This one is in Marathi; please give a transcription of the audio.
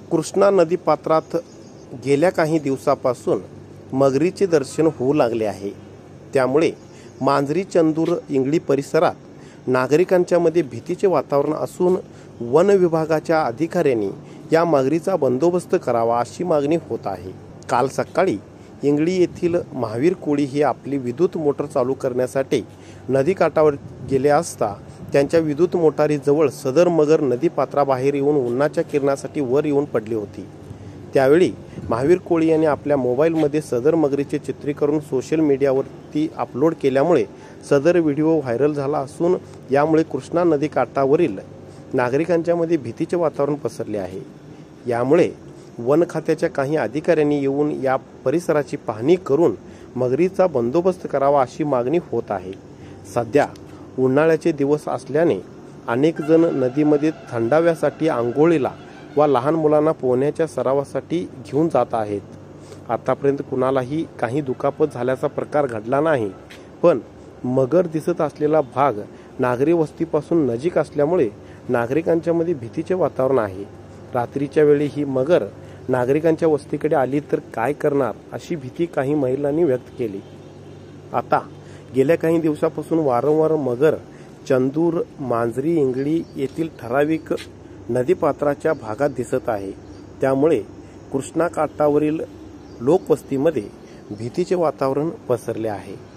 कृष्णा नदीपात्रात गेल्या काही दिवसापासून मगरीचे दर्शन होऊ लागले आहे। त्यामुळे मांजरी, चंदूर, इंगळी परिसरात नागरिकांच्या मध्ये भीतीचे वातावरण असून वन विभागाच्या अधिकाऱ्यांनी या मगरीचा बंदोबस्त करावा अशी मागणी होत आहे। काल सकाळी इंगळी येथील महावीर कोळी हे आपली विद्युत मोटर चालू करण्यासाठी नदीकाठावर गेले असता त्यांच्या विद्युत मोटारीजवळ सदर मगर नदीपात्राबाहेर येऊन उन्हाच्या किरणासाठी वर येऊन पडली होती। त्यावेळी महावीर कोळी यांनी आपल्या मोबाईलमध्ये सदर मगरीचे चित्रीकरण सोशल मीडियावरती अपलोड केल्यामुळे सदर व्हिडिओ व्हायरल झाला असून यामुळे कृष्णा नदीकाठावरील नागरिकांच्या मध्ये भीतीचे वातावरण पसरले आहे। यामुळे वन खात्याच्या काही अधिकाऱ्यांनी येऊन या परिसराची पाहणी करून मगरीचा बंदोबस्त करावा अशी मागणी होत आहे। सध्या उन्हाळ्याचे दिवस असल्याने अनेक जण नदीमध्ये थंडाव्यासाठी आंघोळीला व लहान मुलांना पोहण्याच्या सरावासाठी घेऊन जात आहेत। आतापर्यंत कुणालाही काही दुखापत झाल्याचा प्रकार घडला नाही, पण मगर दिसत असलेला भाग नागरी वस्तीपासून नजीक असल्यामुळे नागरिकांच्या मध्ये भीतीचे वातावरण आहे। रात्रीच्या वेळी ही मगर नागरिकांच्या वस्तीकडे आली तर काय करणार अशी भीती काही महिलांनी व्यक्त केली। आता गेल्या काही दिवसापासून वारंवार मगर, चंदूर, मांजरी, इंगळी येथील ठराविक नदीपात्राच्या भागात दिसत आहे। त्यामुळे कृष्णा काठावरील लोकवस्तीमध्ये भीतीचे वातावरण पसरले आहे।